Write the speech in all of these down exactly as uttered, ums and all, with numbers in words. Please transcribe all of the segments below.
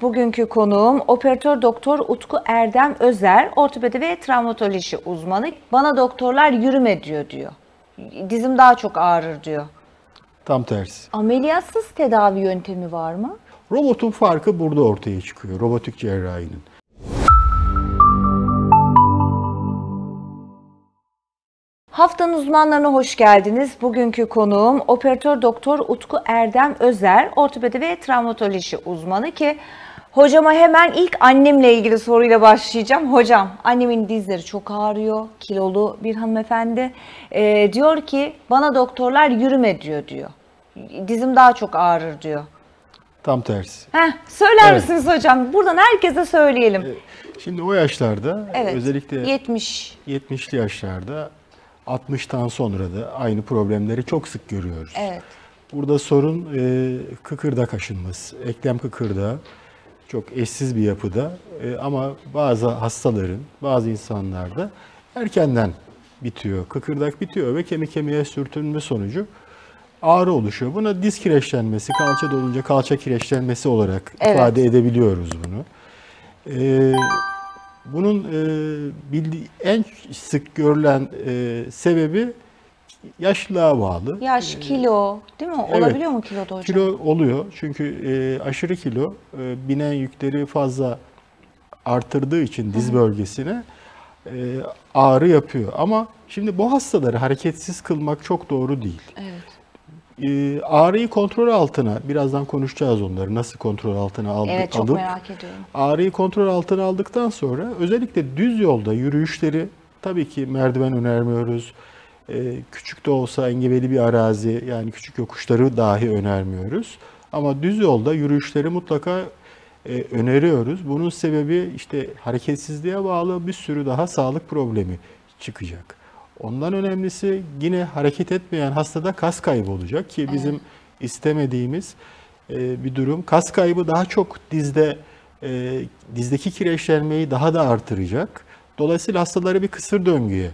Bugünkü konuğum operatör doktor Utku Erdem Özer, ortopedi ve travmatoloji uzmanı. Bana doktorlar yürüme diyor diyor. Dizim daha çok ağrır diyor. Tam tersi. Ameliyatsız tedavi yöntemi var mı? Robotun farkı burada ortaya çıkıyor. Robotik cerrahinin. Haftanın uzmanlarına hoş geldiniz. Bugünkü konuğum operatör doktor Utku Erdem Özer, ortopedi ve travmatoloji uzmanı ki hocama hemen ilk annemle ilgili soruyla başlayacağım. Hocam, annemin dizleri çok ağrıyor, kilolu bir hanımefendi. Ee, diyor ki bana doktorlar yürüme diyor diyor. Dizim daha çok ağrır diyor. Tam tersi. Heh, söyler Evet. misiniz hocam? Buradan herkese söyleyelim. Şimdi o yaşlarda Evet, özellikle yetmiş. yetmişli yaşlarda altmıştan sonra da aynı problemleri çok sık görüyoruz. Evet. Burada sorun e, kıkırdak aşınması, eklem kıkırdağı çok eşsiz bir yapıda e, ama bazı hastaların, bazı insanlarda erkenden bitiyor. Kıkırdak bitiyor ve kemik kemiğe sürtünme sonucu ağrı oluşuyor. Buna diz kireçlenmesi, kalça dolunca kalça kireçlenmesi olarak Evet. ifade edebiliyoruz bunu. E, bunun e, bildiği, en sık görülen e, sebebi yaşlılığa bağlı. Yaş, kilo değil mi? Evet. Olabiliyor mu kiloda hocam? Kilo oluyor çünkü e, aşırı kilo e, binen yükleri fazla artırdığı için diz bölgesine e, ağrı yapıyor. Ama şimdi bu hastaları hareketsiz kılmak çok doğru değil. Evet. E, ağrıyı kontrol altına, birazdan konuşacağız onları nasıl kontrol altına aldı, Evet, çok alıp merak ediyorum. ağrıyı kontrol altına aldıktan sonra özellikle düz yolda yürüyüşleri tabii ki merdiven önermiyoruz. Ee, küçük de olsa engebeli bir arazi, yani küçük yokuşları dahi önermiyoruz. Ama düz yolda yürüyüşleri mutlaka e, öneriyoruz. Bunun sebebi işte hareketsizliğe bağlı bir sürü daha sağlık problemi çıkacak. Ondan önemlisi yine hareket etmeyen hastada kas kaybı olacak ki bizim evet. istemediğimiz e, bir durum. Kas kaybı daha çok dizde e, dizdeki kireçlenmeyi daha da artıracak. Dolayısıyla hastaları bir kısır döngüye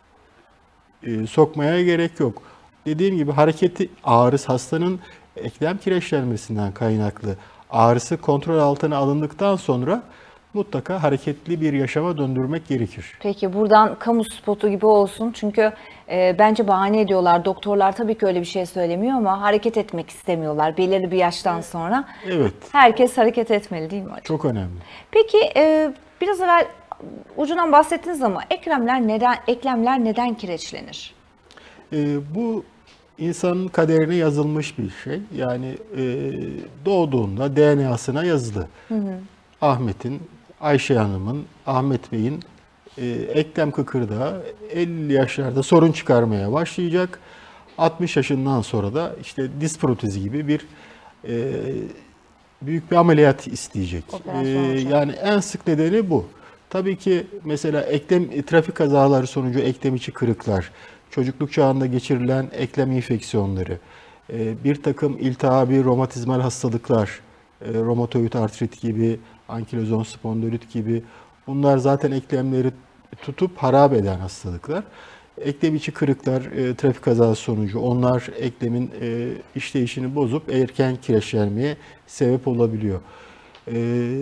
e, sokmaya gerek yok. Dediğim gibi hareketi ağrısı, hastanın eklem kireçlenmesinden kaynaklı ağrısı kontrol altına alındıktan sonra mutlaka hareketli bir yaşama döndürmek gerekir. Peki buradan kamu spotu gibi olsun çünkü e, bence bahane ediyorlar. Doktorlar tabii ki öyle bir şey söylemiyor ama hareket etmek istemiyorlar belirli bir yaştan sonra. Evet. Herkes hareket etmeli değil mi hocam? Çok önemli. Peki e, biraz evvel ucundan bahsettiniz ama eklemler neden eklemler neden kireçlenir? E, bu insanın kaderine yazılmış bir şey. Yani e, doğduğunda D N A'sına yazılı. Hı hı. Ahmet'in, Ayşe Hanım'ın, Ahmet Bey'in e, eklem kıkırdağı elli yaşlarda sorun çıkarmaya başlayacak. altmış yaşından sonra da işte diz protezi gibi bir e, büyük bir ameliyat isteyecek. E, yani en sık nedeni bu. Tabii ki mesela eklem trafik kazaları sonucu eklem içi kırıklar, çocukluk çağında geçirilen eklem enfeksiyonları, e, bir takım iltihabi romatizmal hastalıklar, e, romatoid artrit gibi, ankilozon spondilit gibi bunlar zaten eklemleri tutup harap eden hastalıklar. Eklem içi kırıklar, e, trafik kazası sonucu onlar eklemin e, işleyişini bozup erken kireçlenmeye sebep olabiliyor. E,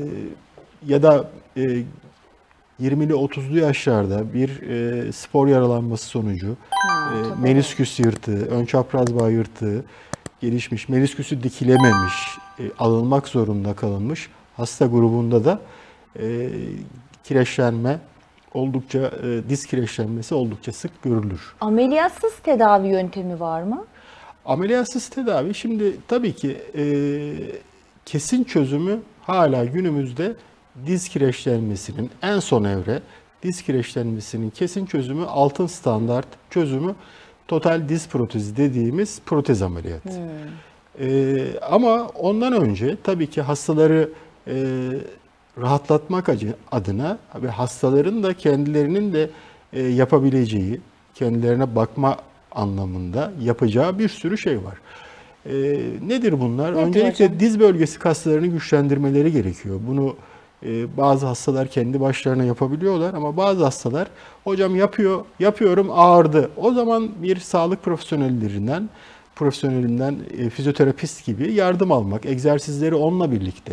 ya da e, yirmili otuzlu yaşlarda bir e, spor yaralanması sonucu ha, e, menisküs yırtığı, ön çapraz bağ yırtığı gelişmiş, menisküsü dikilememiş, e, alınmak zorunda kalınmış hasta grubunda da e, kireçlenme oldukça, e, diz kireçlenmesi oldukça sık görülür. Ameliyatsız tedavi yöntemi var mı? Ameliyatsız tedavi şimdi tabii ki e, kesin çözümü hala günümüzde diz kireçlenmesinin en son evre, diz kireçlenmesinin kesin çözümü, altın standart çözümü total diz protezi dediğimiz protez ameliyatı. Hmm. Ee, ama ondan önce tabii ki hastaları e, rahatlatmak adına ve hastaların da kendilerinin de e, yapabileceği, kendilerine bakma anlamında yapacağı bir sürü şey var. E, nedir bunlar? Nedir Öncelikle hocam? diz bölgesi kaslarını güçlendirmeleri gerekiyor. Bunu bazı hastalar kendi başlarına yapabiliyorlar ama bazı hastalar hocam yapıyor, yapıyorum ağrıdı. O zaman bir sağlık profesyonellerinden, profesyonelinden e, fizyoterapist gibi yardım almak, egzersizleri onunla birlikte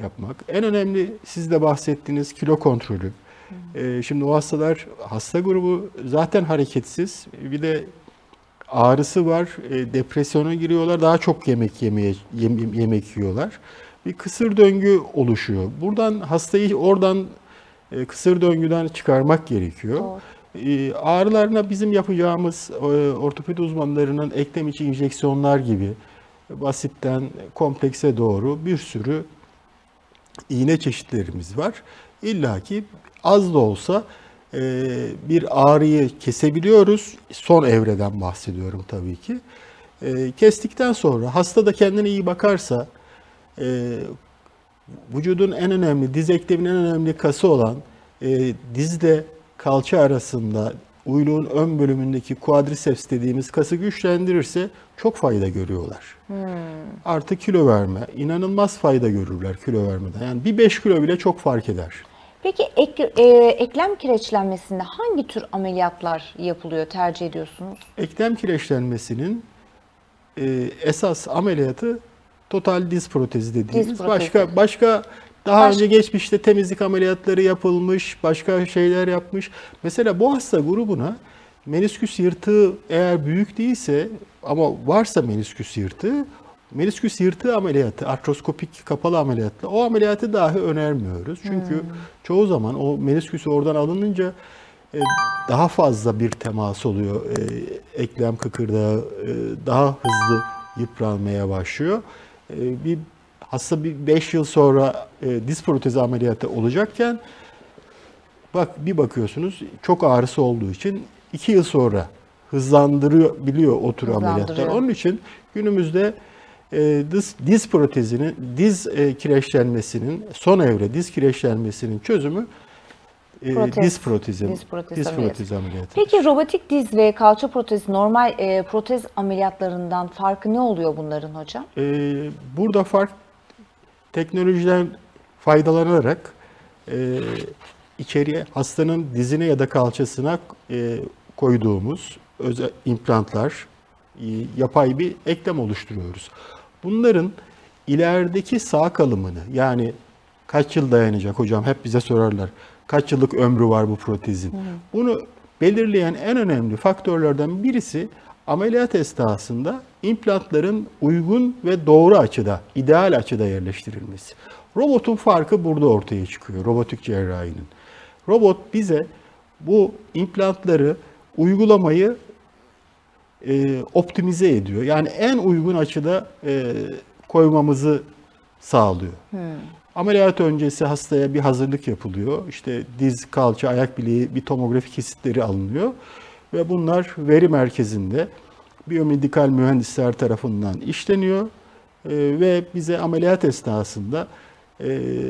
yapmak. En önemli siz de bahsettiğiniz kilo kontrolü. Ee, şimdi o hastalar, hasta grubu zaten hareketsiz. Bir de ağrısı var, e, depresyona giriyorlar, daha çok yemek yemeye yem, yemek yiyorlar. Bir kısır döngü oluşuyor. Buradan hastayı oradan e, kısır döngüden çıkarmak gerekiyor. E, ağrılarına bizim yapacağımız e, ortopedi uzmanlarının eklem içi enjeksiyonlar gibi basitten komplekse doğru bir sürü iğne çeşitlerimiz var. İlla ki az da olsa e, bir ağrıyı kesebiliyoruz. Son evreden bahsediyorum tabii ki. E, kestikten sonra hasta da kendine iyi bakarsa e, vücudun en önemli, diz ekleminin en önemli kası olan e, dizle kalça arasında uyluğun ön bölümündeki quadriceps dediğimiz kası güçlendirirse çok fayda görüyorlar. Hmm. Artı kilo verme, inanılmaz fayda görürler kilo vermeden. Yani bir beş kilo bile çok fark eder. Peki ek, e, eklem kireçlenmesinde hangi tür ameliyatlar yapılıyor, tercih ediyorsunuz? Eklem kireçlenmesinin e, esas ameliyatı total diz protezi dediğimiz. Diz protezi. Başka başka daha Baş... önce geçmişte temizlik ameliyatları yapılmış, başka şeyler yapmış. Mesela bu hasta grubuna menisküs yırtığı eğer büyük değilse ama varsa menisküs yırtığı, menisküs yırtığı ameliyatı, artroskopik kapalı ameliyatla o ameliyatı dahi önermiyoruz. Çünkü hmm. çoğu zaman o menisküs oradan alınınca e, daha fazla bir temas oluyor. E, eklem kıkırdağı e, daha hızlı yıpranmaya başlıyor. E, bir hasta bir beş yıl sonra e, diz protezi ameliyatı olacakken bak bir bakıyorsunuz çok ağrısı olduğu için iki yıl sonra hızlandırıyor biliyor o tür ameliyatlar. Onun için günümüzde e, diz, diz protezinin, diz e, kireçlenmesinin, son evre diz kireçlenmesinin çözümü e, Protez, diz protezi, diz protez, diz ameliyatı. protezi ameliyatı. Peki robotik diz ve kalça protezi normal e, protez ameliyatlarından farkı ne oluyor bunların hocam? E, burada fark teknolojiden faydalanarak e, içeriye hastanın dizine ya da kalçasına e, koyduğumuz özel implantlar, e, yapay bir eklem oluşturuyoruz. Bunların ilerideki sağ kalımını, yani kaç yıl dayanacak hocam, hep bize sorarlar. Kaç yıllık ömrü var bu protezin? Hı hı. Bunu belirleyen en önemli faktörlerden birisi ameliyat esnasında implantların uygun ve doğru açıda, ideal açıda yerleştirilmesi. Robotun farkı burada ortaya çıkıyor, robotik cerrahinin. Robot bize bu implantları uygulamayı e, optimize ediyor. Yani en uygun açıda e, koymamızı sağlıyor. Hmm. Ameliyat öncesi hastaya bir hazırlık yapılıyor. İşte diz, kalça, ayak bileği bir tomografi kesitleri alınıyor. Ve bunlar veri merkezinde biyomedikal mühendisler tarafından işleniyor. E, ve bize ameliyat esnasında e,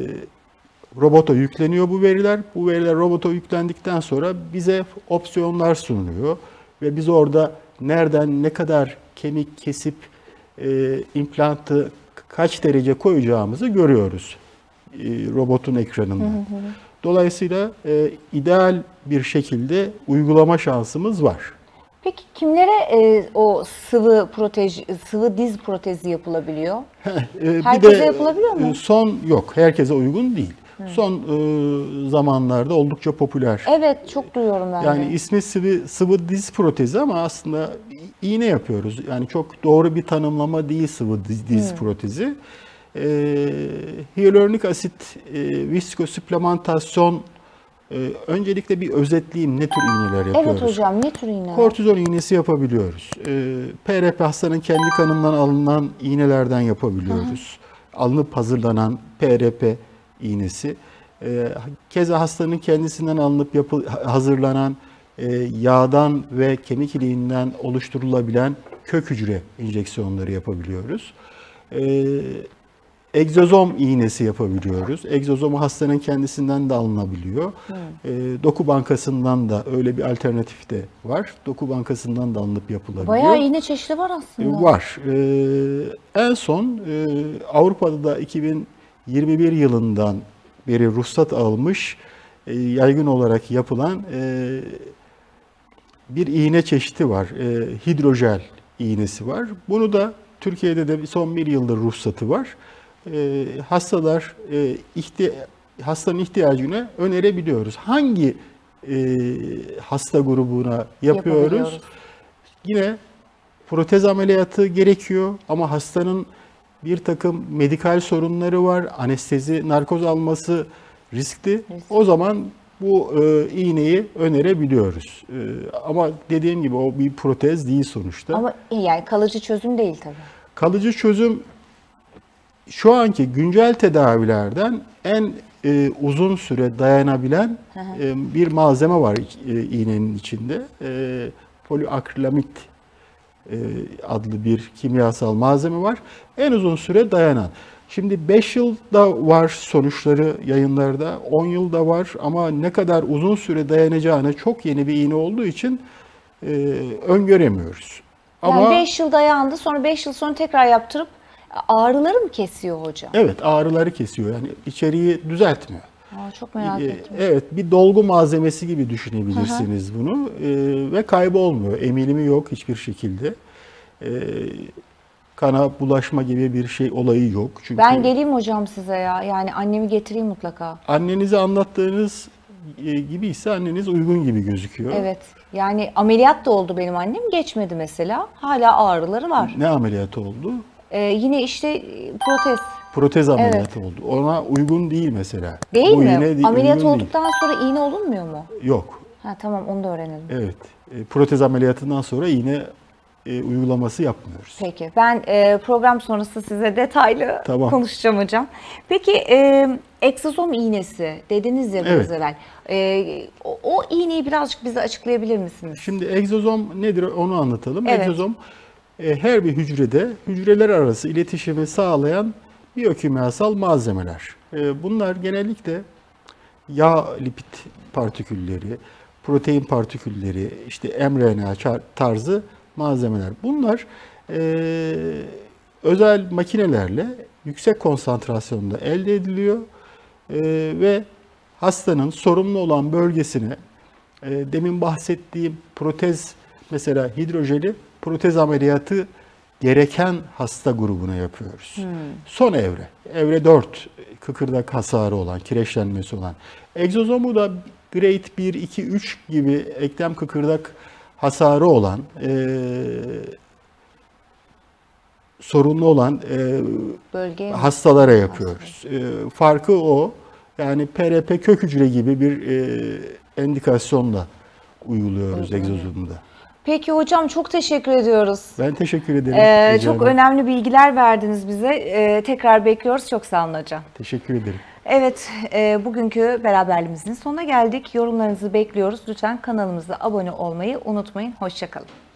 robota yükleniyor bu veriler. Bu veriler robota yüklendikten sonra bize opsiyonlar sunuluyor. Ve biz orada nereden ne kadar kemik kesip e, implantı kaç derece koyacağımızı görüyoruz e, robotun ekranında. Hı hı. Dolayısıyla e, ideal bir şekilde uygulama şansımız var. Peki kimlere e, o sıvı protez, sıvı diz protezi yapılabiliyor? e, Herkese de, yapılabiliyor mu? Son yok, herkese uygun değil. Hı. Son e, zamanlarda oldukça popüler. Evet, çok duyuyorum ben Yani de. ismi sıvı, sıvı diz protezi ama aslında iğne yapıyoruz. Yani çok doğru bir tanımlama değil sıvı diz, diz Hı. protezi. E, hyaluronik asit e, viskosuplementasyon. e, öncelikle bir özetleyeyim ne tür iğneler yapıyoruz. Evet hocam, ne tür iğneler? Kortizon iğnesi yapabiliyoruz. E, P R P hastanın kendi kanından alınan iğnelerden yapabiliyoruz. Hı hı. Alınıp hazırlanan P R P iğnesi. E, keza hastanın kendisinden alınıp yapı, hazırlanan e, yağdan ve kemik iliğinden oluşturulabilen kök hücre enjeksiyonları yapabiliyoruz. E, egzozom iğnesi yapabiliyoruz. Egzozomu hastanın kendisinden de alınabiliyor. Hmm. E, doku bankasından da öyle bir alternatif de var. Doku bankasından da alınıp yapılabiliyor. Bayağı iğne çeşidi var aslında. E, var. E, en son e, Avrupa'da da iki bin yirmi bir yılından beri ruhsat almış, e, yaygın olarak yapılan e, bir iğne çeşidi var. E, hidrojel iğnesi var. Bunu da Türkiye'de de son bir yıldır ruhsatı var. e, hastalar e, ihti hastanın ihtiyacını önerebiliyoruz. Hangi e, hasta grubuna yapıyoruz? Yine protez ameliyatı gerekiyor ama hastanın bir takım medikal sorunları var. Anestezi, narkoz alması riskli. Risk. O zaman bu e, iğneyi önerebiliyoruz. E, ama dediğim gibi o bir protez değil sonuçta. Ama yani kalıcı çözüm değil tabii. Kalıcı çözüm şu anki güncel tedavilerden en e, uzun süre dayanabilen e, bir malzeme var e, iğnenin içinde. E, poliakrilamit e, adlı bir kimyasal malzeme var. En uzun süre dayanan. Şimdi beş yılda var sonuçları yayınlarda, on yılda var ama ne kadar uzun süre dayanacağını çok yeni bir iğne olduğu için e, öngöremiyoruz. Yani beş yıl dayandı, sonra beş yıl sonra tekrar yaptırıp ağrıları mı kesiyor hocam? Evet, ağrıları kesiyor. Yani içeriği düzeltmiyor. Aa, çok merak ee, ettim. Evet, bir dolgu malzemesi gibi düşünebilirsiniz hı hı. bunu ee, ve kaybolmuyor. Emilimi yok hiçbir şekilde. Ee, kana bulaşma gibi bir şey olayı yok. Çünkü ben geleyim hocam size ya. Yani annemi getireyim mutlaka. Annenize anlattığınız gibi ise anneniz uygun gibi gözüküyor. Evet. Yani ameliyat da oldu benim annem. Geçmedi mesela. Hala ağrıları var. Ne ameliyatı oldu? Ee, yine işte protez. Protez ameliyatı evet. oldu. Ona uygun değil mesela. Değil Bu mi? iğne Ameliyat olduktan değil. sonra iğne olunmuyor mu? Yok. Ha, tamam, onu da öğrenelim. Evet. E, protez ameliyatından sonra iğne e, uygulaması yapmıyoruz. Peki. Ben e, program sonrası size detaylı tamam. konuşacağım hocam. Peki e, egzozom iğnesi dediniz ya biraz evet. evvel. E, o, o iğneyi birazcık bize açıklayabilir misiniz? Şimdi egzozom nedir onu anlatalım. Evet. Egzozom e, her bir hücrede hücreler arası iletişimi sağlayan biyokimyasal malzemeler. E, bunlar genellikle yağ lipid partikülleri, protein partikülleri, işte mRNA tarzı malzemeler. Bunlar e, özel makinelerle yüksek konsantrasyonda elde ediliyor e, ve hastanın sorumlu olan bölgesine e, demin bahsettiğim protez, mesela hidrojeli protez ameliyatı gereken hasta grubuna yapıyoruz. Hmm. Son evre, evre dört, kıkırdak hasarı olan, kireçlenmesi olan. Egzozomu da grade bir, iki, üç gibi eklem kıkırdak hasarı olan, e, sorunlu olan e, hastalara yapıyoruz. E, farkı o. Yani P R P kök hücre gibi bir e, endikasyonla uyguluyoruz evet, egzozomda. Peki hocam, çok teşekkür ediyoruz. Ben teşekkür ederim. Ee, çok önemli bilgiler verdiniz bize. Ee, tekrar bekliyoruz. Çok sağ olun hocam. Teşekkür ederim. Evet, e, bugünkü beraberliğimizin sonuna geldik. Yorumlarınızı bekliyoruz. Lütfen kanalımıza abone olmayı unutmayın. Hoşça kalın.